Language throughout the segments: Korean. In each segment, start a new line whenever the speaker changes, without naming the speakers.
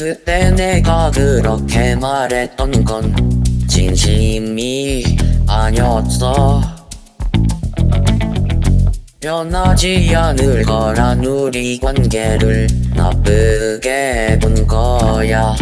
그때 내가 그렇게 말했던 건 진심이 아니었어. 변하지 않을 거란 우리 관계를 나쁘게 본 거야.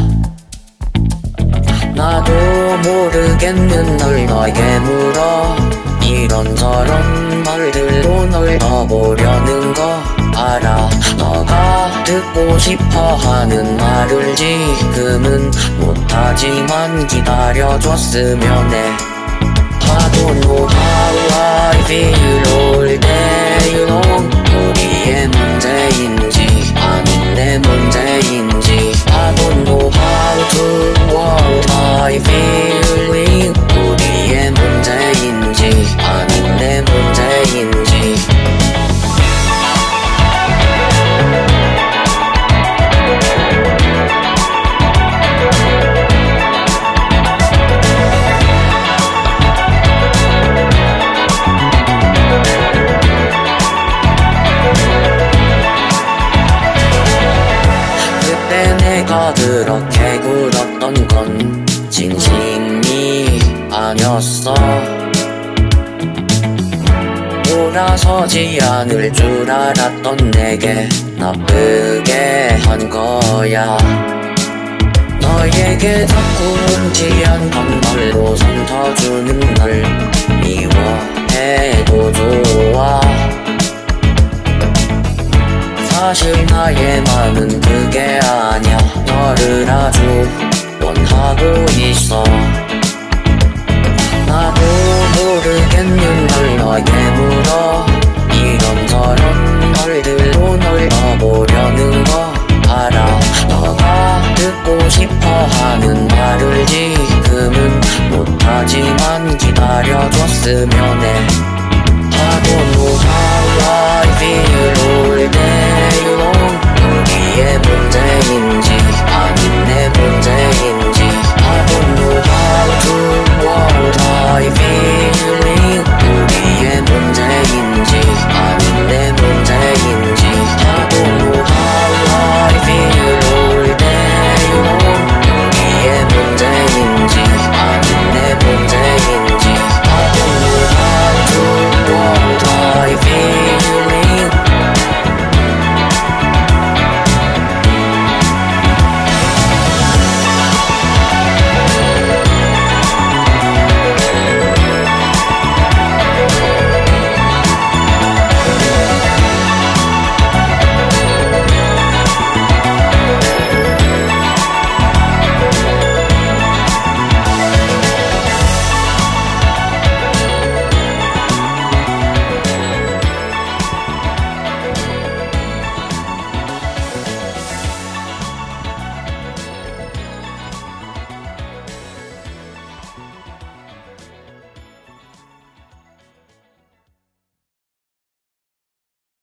나도 모르겠는 널 너에게 물어. 이런저런 말들로 널 넣어보려는 거 알아. 너가 듣고 싶어하는 말을 지금은 못하지만 기다려줬으면 해. I don't know how I feel all day long. 우리의 문제인지 아닌 내 문제인지 I don't know how to what I feeling. 우리의 문제인지 아닌 내 문제인지. 내가 그렇게 굴었던 건 진심이 아니었어. 돌아서지 않을 줄 알았던 내게 나쁘게 한 거야. 너에게 자꾸 옳지 않던 말로 손 터주는 널 미워해도 좋아. 사실 나의 맘은 그게 아냐. 너를 아주 원하고 있어. 나도 모르겠는 걸 너에게 물어. 이런저런 말들로 널 넣어보려는 거 알아. 너가 듣고 싶어하는 말을 지금은 못하지만 기다려줬으면 해.